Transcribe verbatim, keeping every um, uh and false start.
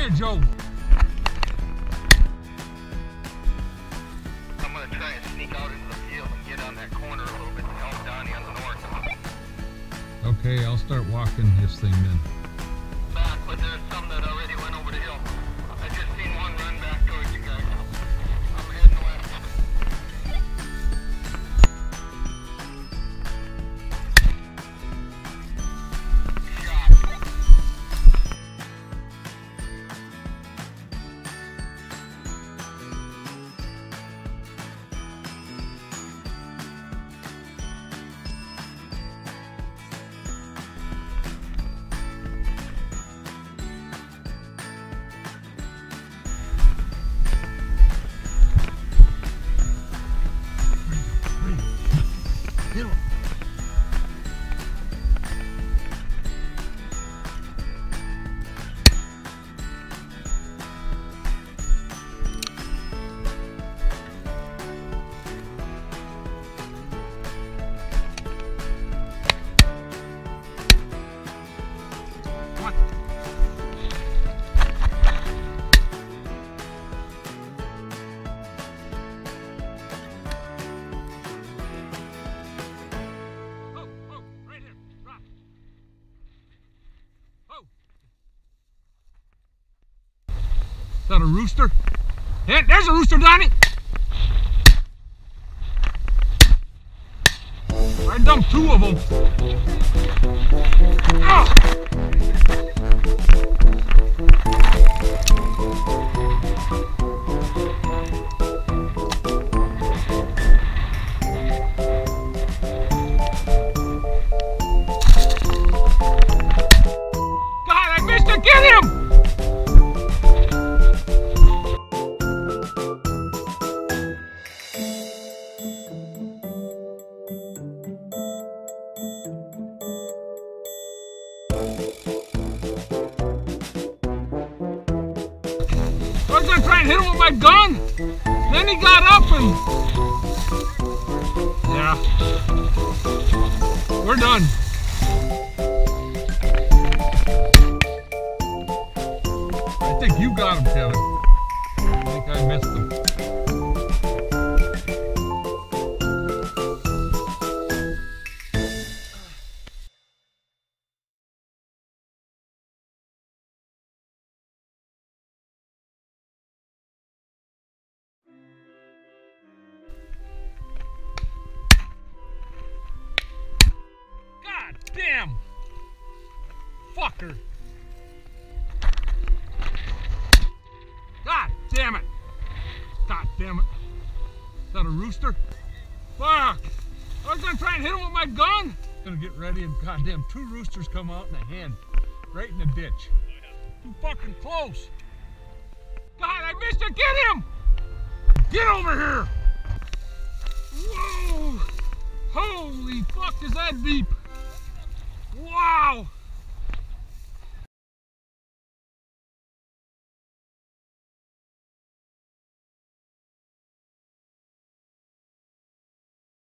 here, Joe. I'm gonna try and sneak out into the field and get on that corner a little bit to help Donnie on the north. Okay, I'll start walking this thing then. Back, but there's some that already went over the hill. I just seen one run back towards you guys. I'm heading west. Shot. Hit him. Come on. Is that a rooster? Hey, there's a rooster, Donnie! I dumped two of them. Ah! God, I missed to get him! I was gonna try and hit him with my gun. Then he got up and... Yeah. We're done. I think you got him, Kevin. I think I missed him. Damn! Fucker! God damn it! God damn it! Is that a rooster? Fuck! I was gonna try and hit him with my gun! Gonna get ready and goddamn two roosters come out in a hen. Right in the ditch. Too fucking close! God, I missed to get him! Get over here! Whoa! Holy fuck, is that deep? Wow!